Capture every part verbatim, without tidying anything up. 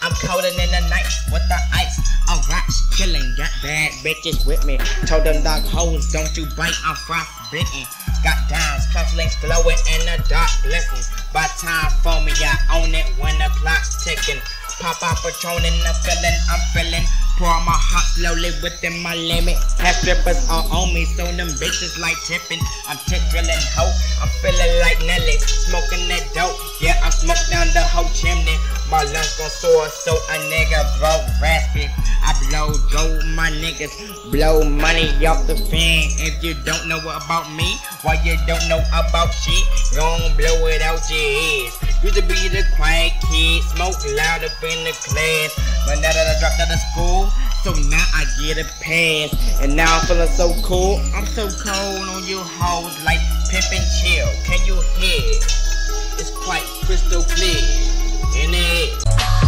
I'm colder than the night with the ice. Alright, chillin', got bad bitches with me. Told them dog hoes, don't you bite, I'm frostbitten. Got dimes, cufflinks glowing in the dark blessings. By time for me, I own it when the clock's ticking. Pop out Patron in the feeling, I'm feeling. Pour my heart slowly within my limit. Half strippers all on me, so them bitches like tipping. I'm tip drilling hoe, I'm feeling like Nelly. Smoking that dope, yeah, I smoke down the whole chimney. My lungs gon' soar, so a nigga blow raspy. I blow dough, my niggas blow money off the fan. If you don't know about me, why you don't know about shit, gon' blow it out your ears. Used to be the quiet kid, smoke loud up in the class. But now that I dropped out of school, so now I get a pass. And now I'm feeling so cool, I'm so cold on you hoes like Pimp and Chill. Can you hear it? It's quite crystal clear, in it.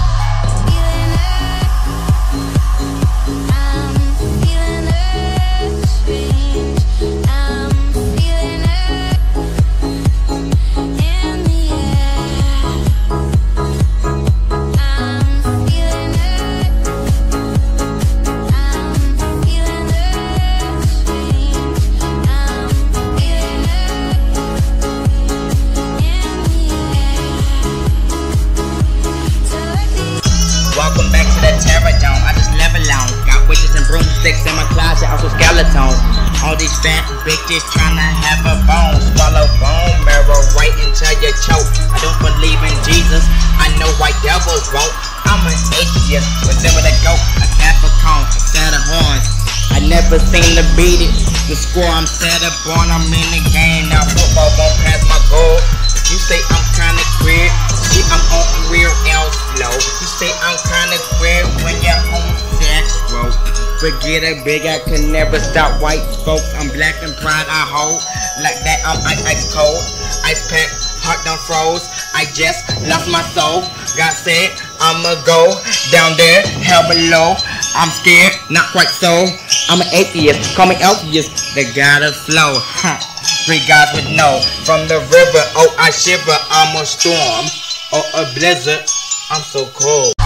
Welcome back to the Terror Dome. I just level on. Got witches and broomsticks in my closet, also skeletons. All these fat bitches tryna have a bone. Swallow bone marrow right into your choke. I don't believe in Jesus, I know white devils won't. I'm an atheist, with them with a goat, a Capricorn, a set of horns. I never seem to beat it. The score I'm set up on, I'm in the game. Now football won't pass my goal. You say I'm kinda queer, see I'm on real L flow. You say I'm kinda queer when you're on sex row. Forget a big, I can never stop white folks. I'm black and pride I hold. Like that I'm ice, ice cold. Ice pack, heart done froze. I just lost my soul. God said I'ma go down there, hell below. I'm scared, not quite so. I'm an atheist, call me atheist. The God of flow, huh. Three gods with no. From the river, oh I shiver, I'm a storm or a blizzard. I'm so cold.